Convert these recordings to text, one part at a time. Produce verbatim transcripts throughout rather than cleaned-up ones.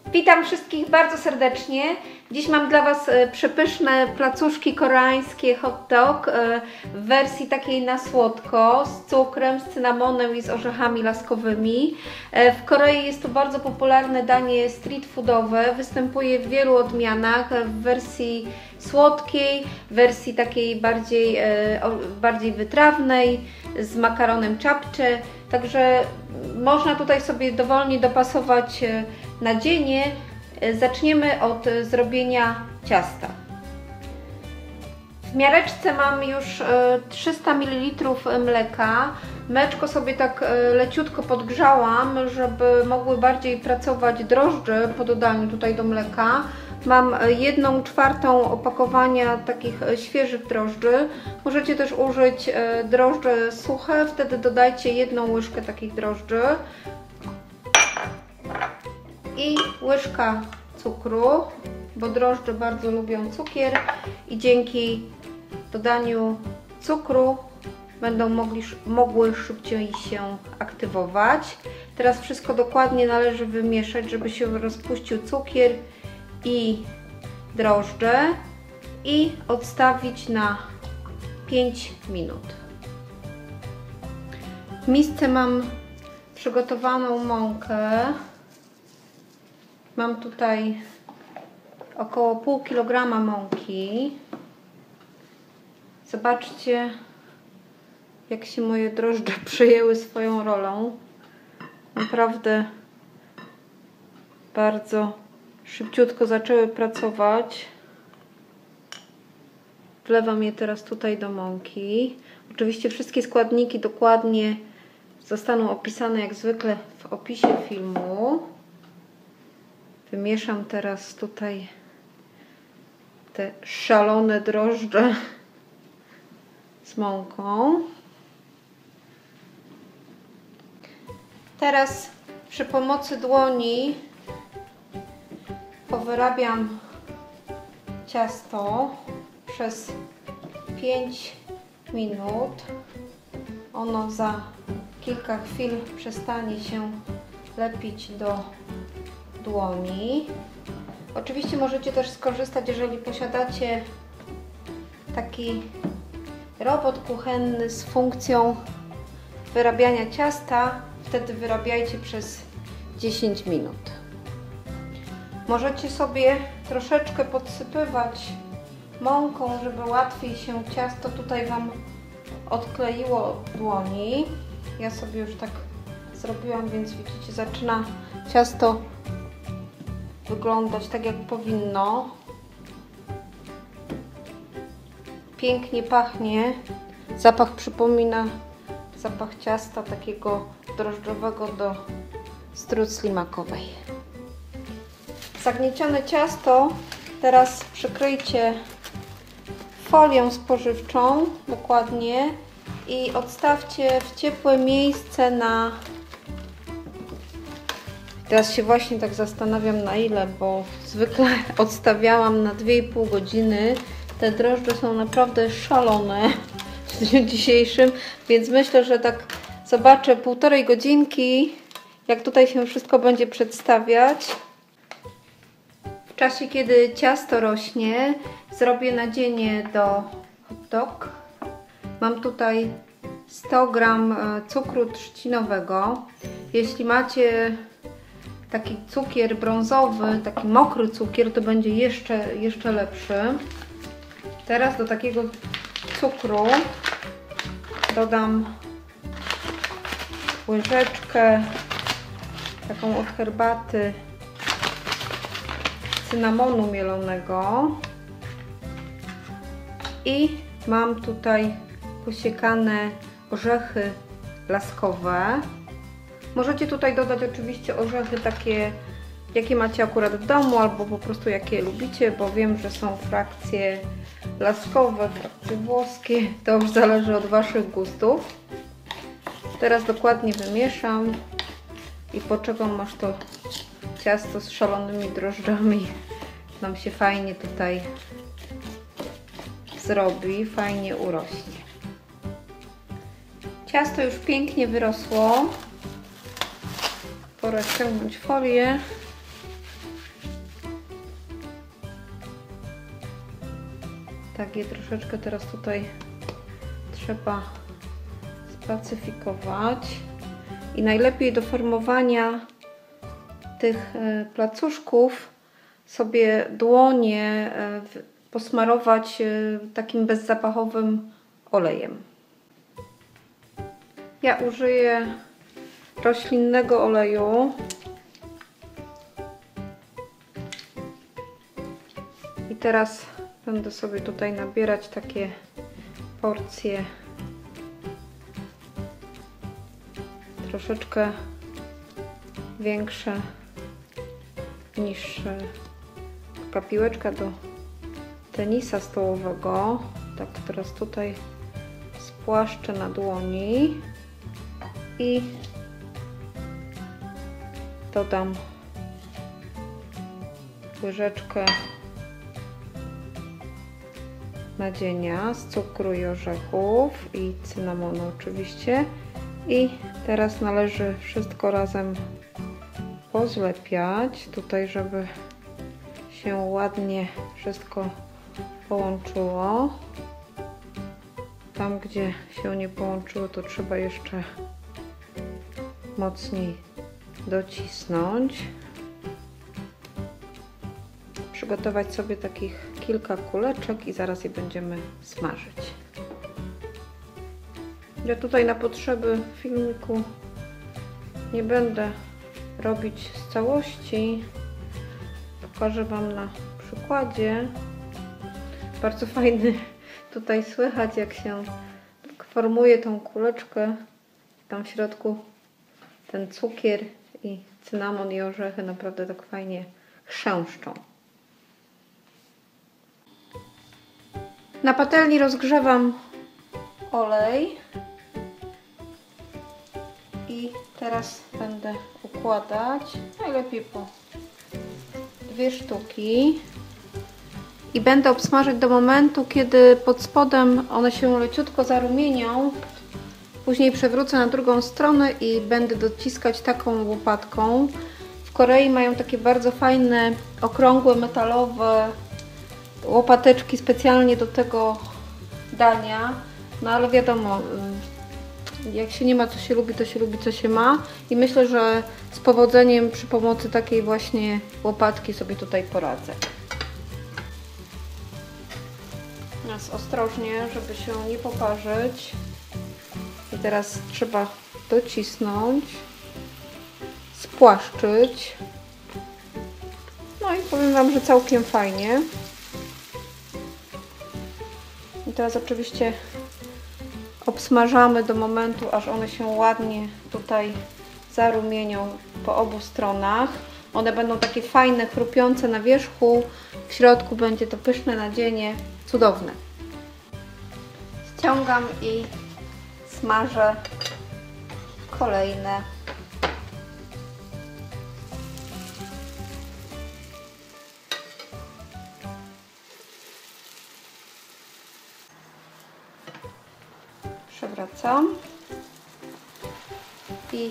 Witam wszystkich bardzo serdecznie. Dziś mam dla Was przepyszne placuszki koreańskie hot dog w wersji takiej na słodko, z cukrem, z cynamonem i z orzechami laskowymi. W Korei jest to bardzo popularne danie street foodowe. Występuje w wielu odmianach, w wersji słodkiej, w wersji takiej bardziej, bardziej wytrawnej, z makaronem japchae. Także można tutaj sobie dowolnie dopasować nadzienie. Zaczniemy od zrobienia ciasta. W miareczce mam już trzysta mililitrów mleka. Mleczko sobie tak leciutko podgrzałam, żeby mogły bardziej pracować drożdże po dodaniu tutaj do mleka. Mam jedną czwartą opakowania takich świeżych drożdży. Możecie też użyć drożdże suche, wtedy dodajcie jedną łyżkę takich drożdży. I łyżka cukru, bo drożdże bardzo lubią cukier i dzięki dodaniu cukru będą mogli, mogły szybciej się aktywować. Teraz wszystko dokładnie należy wymieszać, żeby się rozpuścił cukier i drożdże i odstawić na pięć minut. W misce mam przygotowaną mąkę. Mam tutaj około pół kilograma mąki. Zobaczcie, jak się moje drożdże przejęły swoją rolą. Naprawdę bardzo szybciutko zaczęły pracować. Wlewam je teraz tutaj do mąki. Oczywiście wszystkie składniki dokładnie zostaną opisane jak zwykle w opisie filmu. Wymieszam teraz tutaj te szalone drożdże z mąką. Teraz przy pomocy dłoni powyrabiam ciasto przez pięć minut. Ono za kilka chwil przestanie się lepić do dłoni. Oczywiście możecie też skorzystać, jeżeli posiadacie taki robot kuchenny z funkcją wyrabiania ciasta, wtedy wyrabiajcie przez dziesięć minut. Możecie sobie troszeczkę podsypywać mąką, żeby łatwiej się ciasto tutaj Wam odkleiło od dłoni. Ja sobie już tak zrobiłam, więc widzicie, zaczyna ciasto wyglądać tak, jak powinno. Pięknie pachnie. Zapach przypomina zapach ciasta takiego drożdżowego do strucli makowej. Zagniecione ciasto teraz przykryjcie folią spożywczą dokładnie i odstawcie w ciepłe miejsce na... Teraz się właśnie tak zastanawiam, na ile, bo zwykle odstawiałam na dwie i pół godziny. Te drożdże są naprawdę szalone w dniu dzisiejszym, więc myślę, że tak zobaczę półtorej godzinki, jak tutaj się wszystko będzie przedstawiać. W czasie, kiedy ciasto rośnie, zrobię nadzienie do hot dog. Mam tutaj sto gram cukru trzcinowego. Jeśli macie taki cukier brązowy, taki mokry cukier, to będzie jeszcze, jeszcze lepszy. Teraz do takiego cukru dodam łyżeczkę taką od herbaty cynamonu mielonego i mam tutaj posiekane orzechy laskowe. Możecie tutaj dodać oczywiście orzechy takie, jakie macie akurat w domu, albo po prostu jakie lubicie, bo wiem, że są frakcje laskowe, frakcje włoskie, to już zależy od Waszych gustów. Teraz dokładnie wymieszam i poczekam, aż to ciasto z szalonymi drożdżami nam się fajnie tutaj zrobi, fajnie urośnie. Ciasto już pięknie wyrosło. Pora ściągnąć folię Tak je troszeczkę teraz tutaj trzeba spacyfikować. I najlepiej do formowania tych placuszków sobie dłonie posmarować takim bezzapachowym olejem. Ja użyję roślinnego oleju. I teraz będę sobie tutaj nabierać takie porcje troszeczkę większe niż taka piłeczka do tenisa stołowego. Tak, teraz tutaj spłaszczę na dłoni i dodam łyżeczkę nadzienia z cukru i orzechów i cynamonu oczywiście. I teraz należy wszystko razem pozlepiać tutaj, żeby się ładnie wszystko połączyło. Tam, gdzie się nie połączyło, to trzeba jeszcze mocniej docisnąć. Przygotować sobie takich kilka kuleczek i zaraz je będziemy smażyć. Ja tutaj na potrzeby filmiku nie będę robić z całości. Pokażę Wam na przykładzie. Bardzo fajny tutaj słychać, jak się formuje tą kuleczkę. Tam w środku ten cukier i cynamon i orzechy naprawdę tak fajnie chrzęszczą. Na patelni rozgrzewam olej i teraz będę układać najlepiej po dwie sztuki i będę obsmażać do momentu, kiedy pod spodem one się leciutko zarumienią. Później przewrócę na drugą stronę i będę dociskać taką łopatką. W Korei mają takie bardzo fajne, okrągłe, metalowe łopateczki specjalnie do tego dania. No ale wiadomo, jak się nie ma, co się lubi, to się lubi, co się ma. I myślę, że z powodzeniem przy pomocy takiej właśnie łopatki sobie tutaj poradzę. Teraz ostrożnie, żeby się nie poparzyć. I teraz trzeba docisnąć, spłaszczyć. No i powiem Wam, że całkiem fajnie. I teraz oczywiście obsmażamy do momentu, aż one się ładnie tutaj zarumienią po obu stronach. One będą takie fajne, chrupiące na wierzchu. W środku będzie to pyszne nadzienie, cudowne. Ściągam i smażę kolejne. Przewracam i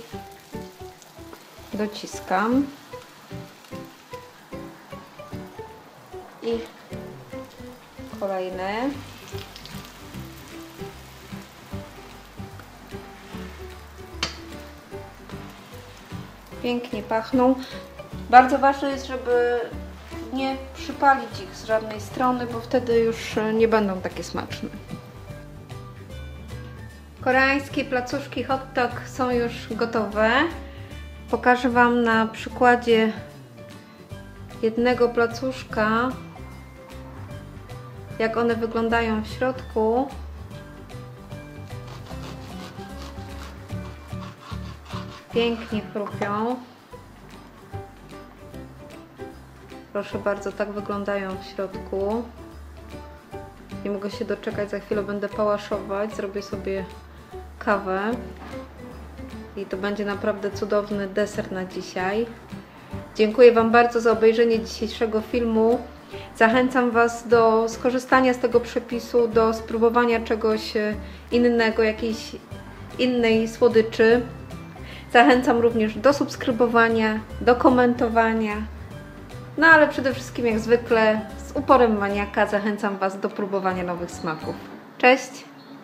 dociskam i kolejny. Pięknie pachną. Bardzo ważne jest, żeby nie przypalić ich z żadnej strony, bo wtedy już nie będą takie smaczne. Koreańskie placuszki hot dog są już gotowe. Pokażę Wam na przykładzie jednego placuszka, jak one wyglądają w środku. Pięknie chrupią. Proszę bardzo, tak wyglądają w środku. Nie mogę się doczekać, za chwilę będę pałaszować, zrobię sobie kawę i to będzie naprawdę cudowny deser na dzisiaj. Dziękuję Wam bardzo za obejrzenie dzisiejszego filmu. Zachęcam Was do skorzystania z tego przepisu, do spróbowania czegoś innego, jakiejś innej słodyczy. Zachęcam również do subskrybowania, do komentowania No ale przede wszystkim jak zwykle z uporem maniaka zachęcam Was do próbowania nowych smaków. Cześć!